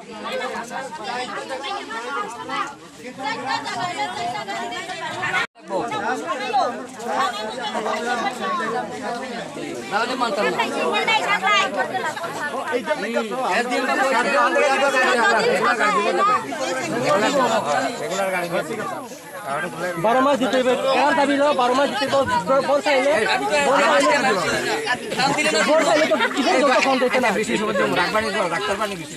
बारो मास जिते एरान तभी लो 12 मास जिते तो बोल साइले तो किधर जो कौन देते ना बेसी समझ में राखबानी तो डाक्टर पानी बेसी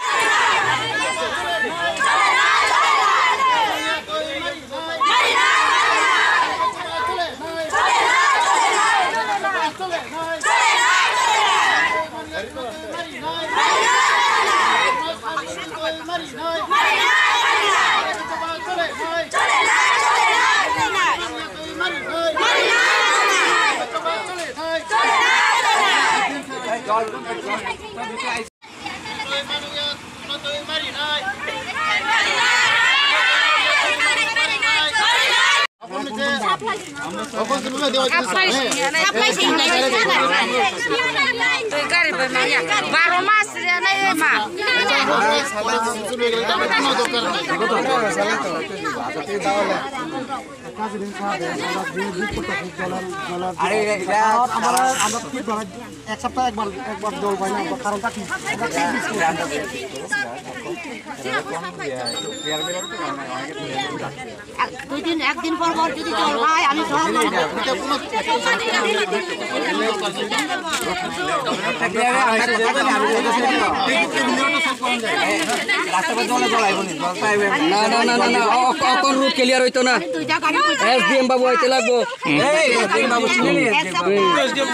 एक सप्ताह एक बार जल पाई ना कारण ता দুই দিন একদিন পর পর যদি জল পাই আমি সব না না না না কোন রুট ক্লিয়ার হইতো না এসডিএম বাবু আইতে লাগবো এসডিএম বাবু চিনি এসডিএম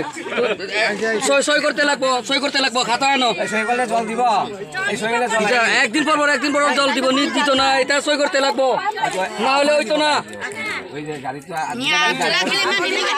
সই করতে লাগবো খাতা আনো সই করলে জল দিব এই সই করলে জল একদিন পর জল দিব নিজ দিত না এটা সই করতে লাগবো না হলে হইতো না ওই যে গাড়ি তো